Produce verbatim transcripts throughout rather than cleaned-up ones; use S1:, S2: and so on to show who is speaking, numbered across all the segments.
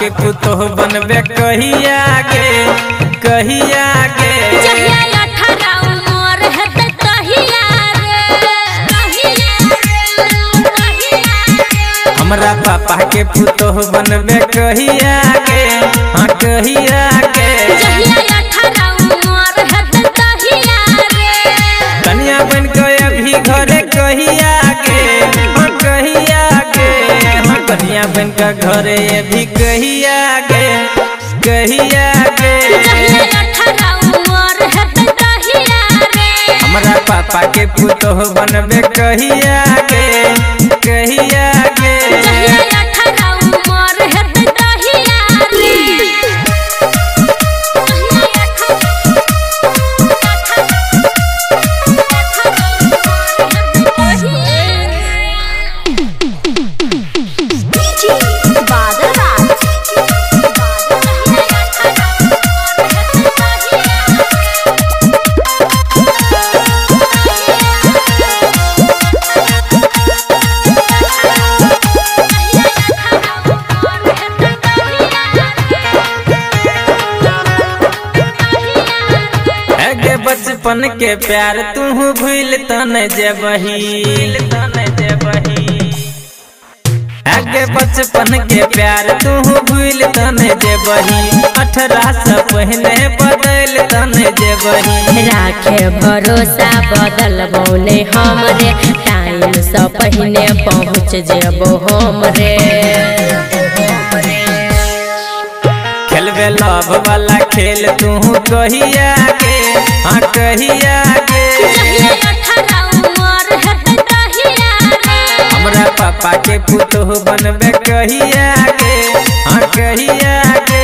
S1: के पुतोह बनबे कहिया गे कहिया गे हमरा पापा के पुतोह बनबे कहिया गे हाँ कहिया गे कन्या बन के अभी घरे कहिया गे हाँ कहिया गे हाँ कन्या बन के घरे अभी कहिया गे कहिया गे हमरा पापा के पुतोह बनबे कहिया गे कहिया गे बचपन के प्यार तू भूल तन जेबही आगे बचपन के प्यार तू भूल तन जेबही अठारह से पहले बदल तन जेबही
S2: राखे भरोसा बदल बौने हमरे टाइम से पहले पहुँच जेबो हमरे
S1: खेलबे लव वाला खेल तू कहिया गे हाँ कहिया गे हमरा पापा के पुतोह बनबे कहिया गे हाँ कहिया गे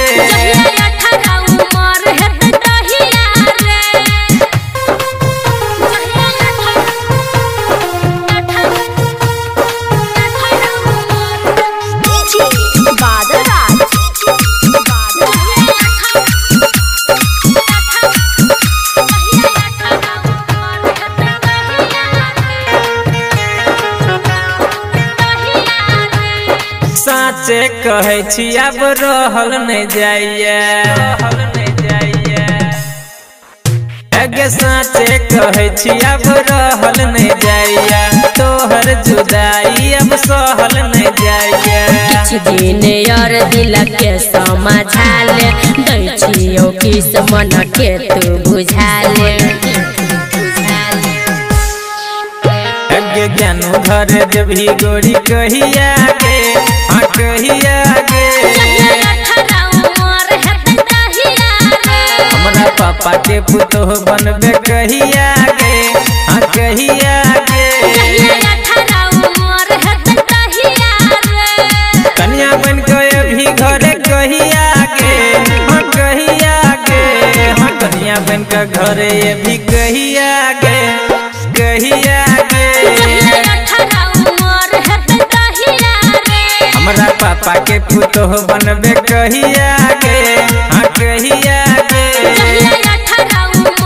S1: साचे कहे छी अब रहल नहीं जाइए अगे साचे कहे छी अब रहल नहीं जाइए तोहर जुदाई अब सहल नहीं जाइए
S2: किछ दिन और दिल के समझा ले दै छियो किस मन के तू बुझा ले
S1: अगे ज्ञानू घर जब ही गोरी कहिया गे हाँ कहिया गे हमरा पापा के पुतोह बनबे कहिया गे हाँ कहिया गे कन्या बन के अभी घरे कहिया गे हाँ कहिया गे हाँ कन्या बन के घरे अभी कहिया गे कहिया गे हमरा पापा के पुतोह बनबे कहिया गे हाँ कहिया गे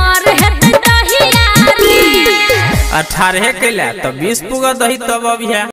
S1: अठारह कैला तो बीस पुगा दही तब अभी